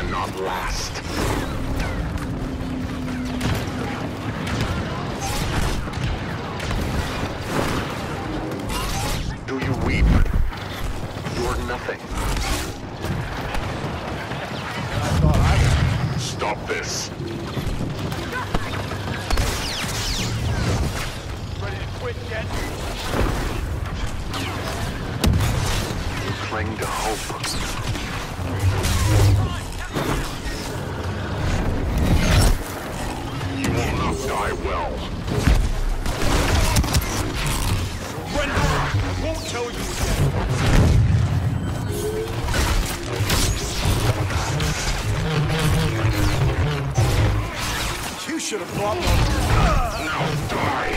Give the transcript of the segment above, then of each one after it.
cannot last. Do you weep? You are nothing. Stop this. Ready to quit yet? You cling to hope. You will not die well. Surrender! I won't tell you again. You should have brought one. Now die.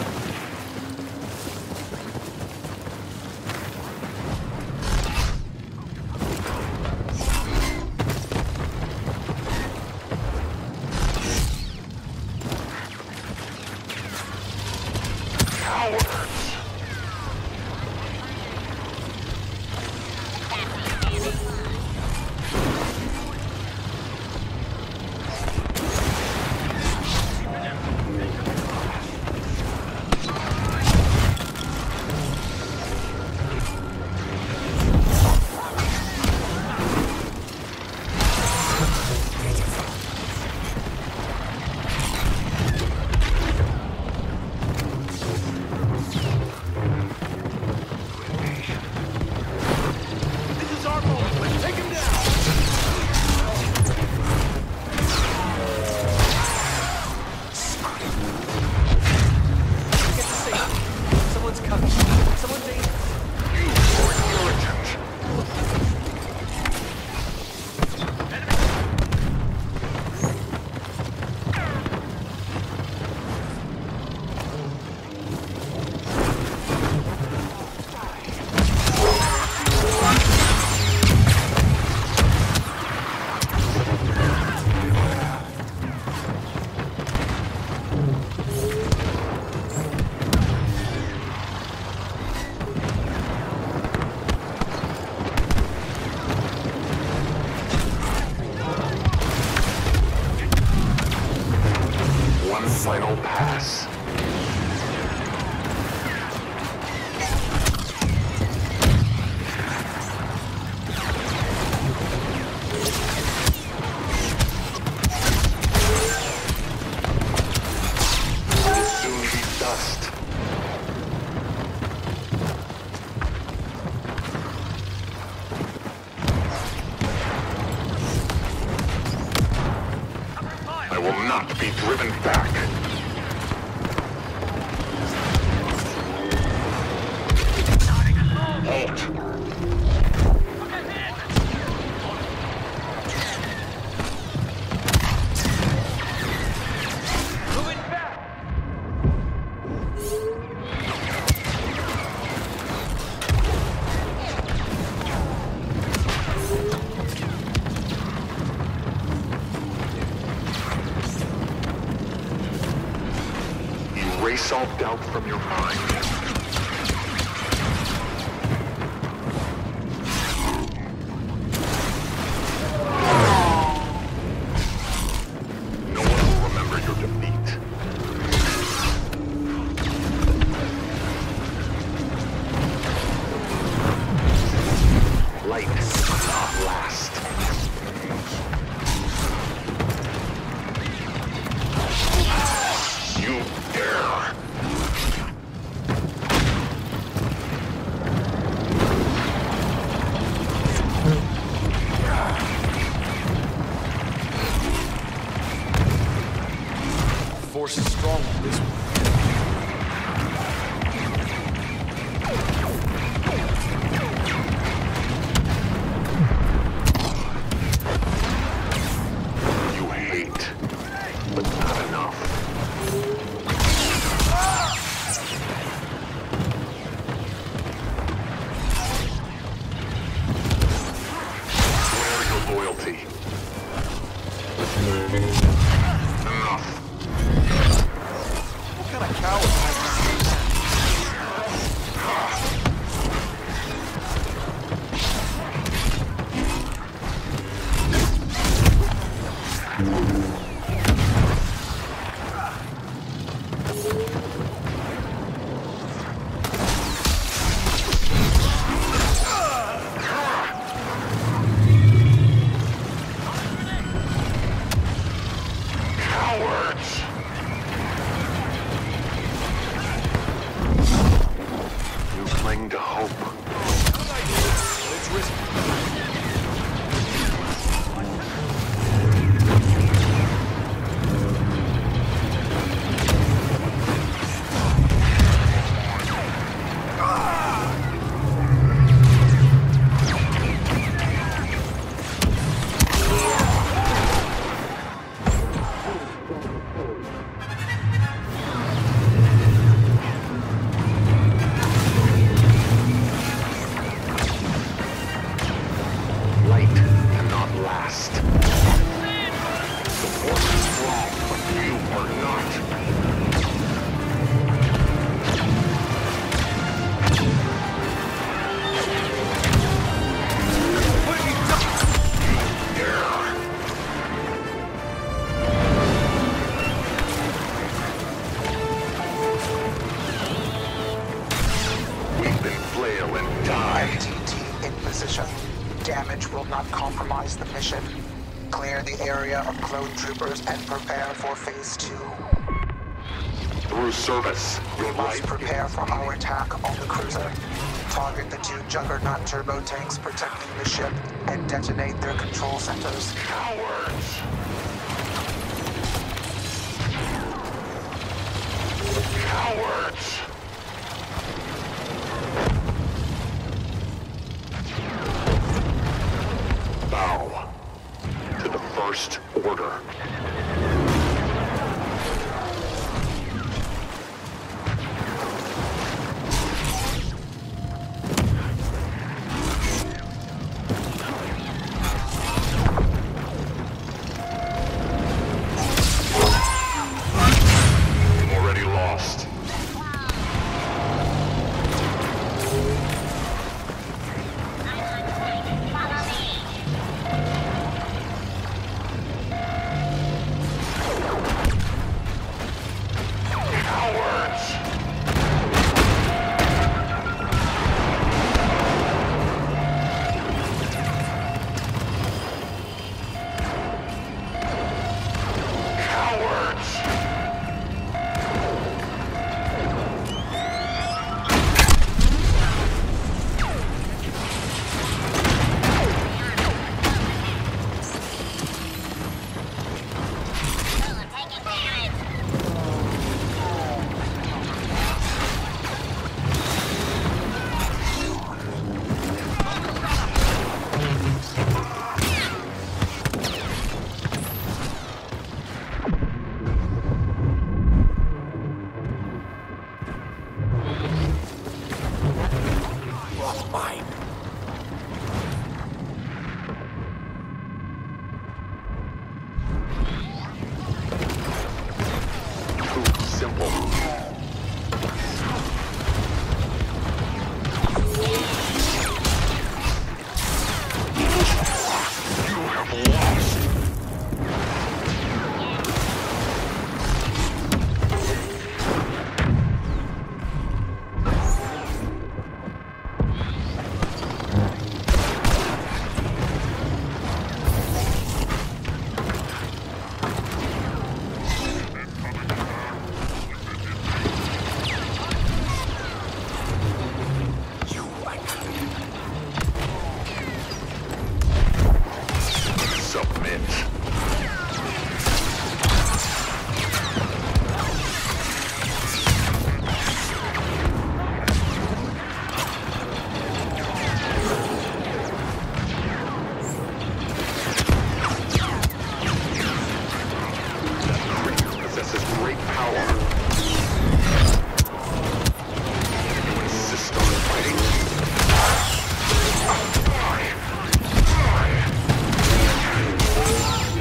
Final pass. Will soon be dust. I will not be driven back. Halt! Moving back! Erase all doubt from your mind. Light cannot last. You dare! Force is strong on this one. But not enough. Where your loyalty? Enough. What kind of coward? Cowards! You cling to hope. Let's risk it. Light cannot last. The force is strong, but you are not. Weeping flail and die. MTT in position. Damage will not compromise the mission. Clear the area of clone troopers and prepare for phase 2. Through service, your Must life prepare for our attack on the cruiser. Target the 2 Juggernaut turbo tanks protecting the ship and detonate their control centers. cowards. Cowards. Bow to the First Order. Already lost. Cowards. Cowards. Too simple. You have lost. Submit. That creature possesses great power. You insist on fighting?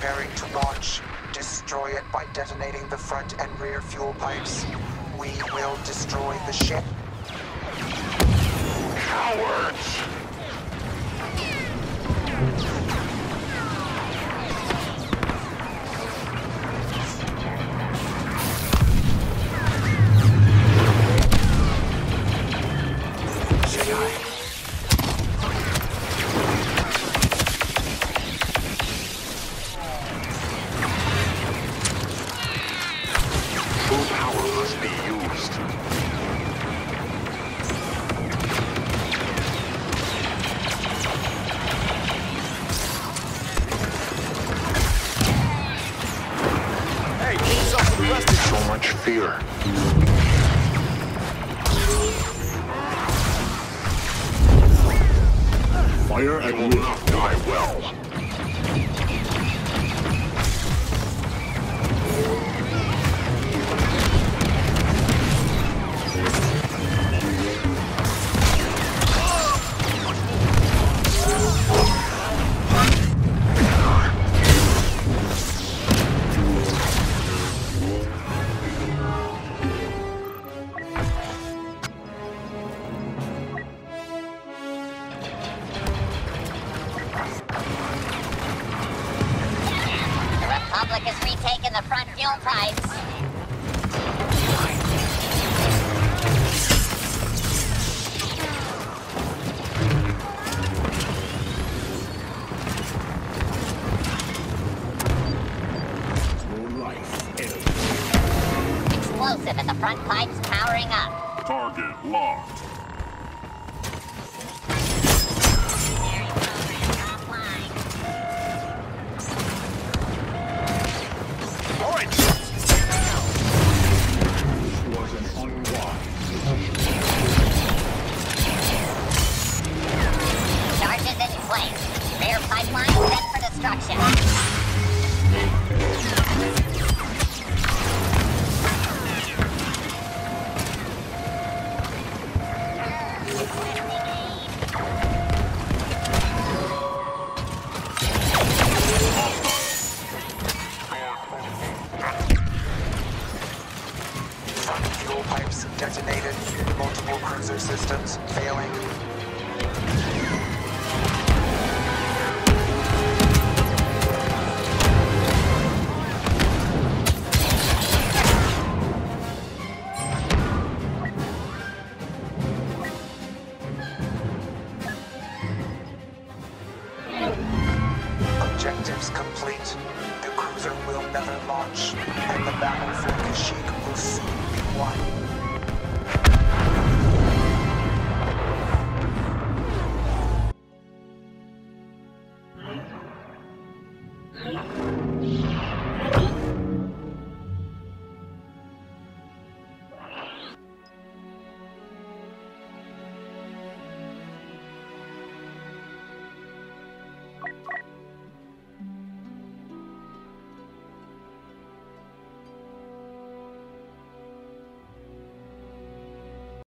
preparing to launch. Destroy it by detonating the front and rear fuel pipes. We will destroy the ship. Cowards! Full power must be used. Hey, get yourself to the rest of So much fear. Fire He at will will. not die well. The Republic has retaken the front fuel pipes. Your life ends. Explosive at the front pipes powering up. Target locked. Offline. All right. Was an unwise. Charges in place. Rear pipeline set for destruction. Front fuel pipes detonated. Multiple cruiser systems failing. Objectives complete. The cruiser will never launch, and the battle for Kashyyyk will soon be won.